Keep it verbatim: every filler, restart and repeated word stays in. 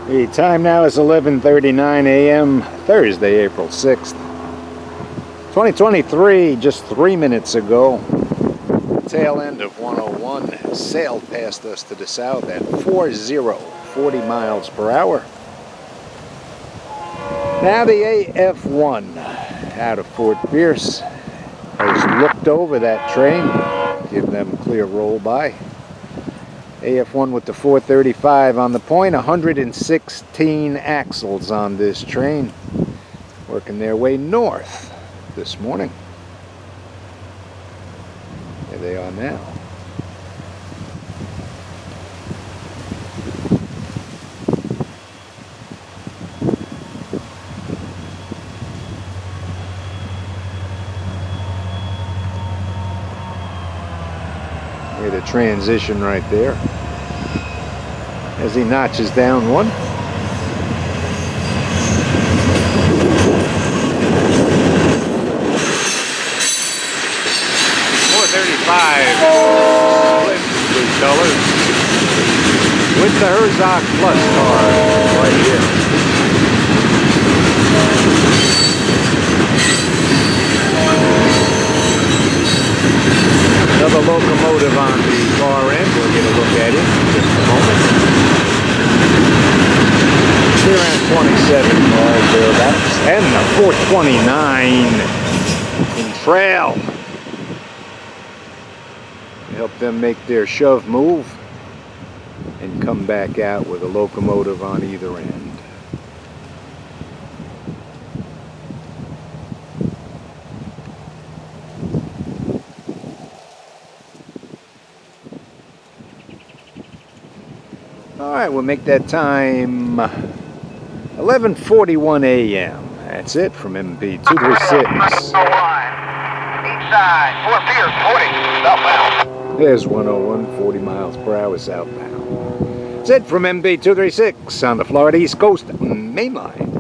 The time now is eleven thirty-nine a m Thursday, April sixth, twenty twenty-three. Just three minutes ago, the tail end of one oh one sailed past us to the south at forty, forty miles per hour. Now the A F one out of Fort Pierce has looked over that train, give them clear roll by. A F one with the four thirty-five on the point, one hundred sixteen axles on this train, working their way north this morning. There they are now. The transition right there as he notches down one. four thirty-five split blue colors with the Herzog Plus car right here. Another locomotive on the far end. We'll get a look at it in just a moment. Here around twenty-seven miles thereabouts. And the four twenty-nine in trail. Help them make their shove move and come back out with a locomotive on either end. Alright, we'll make that time eleven forty-one a m That's it from M P two thirty-six. East side, Fort Pierce, forty, southbound. There's one oh one, forty miles per hour southbound. That's it from M P two thirty-six on the Florida East Coast Main Line.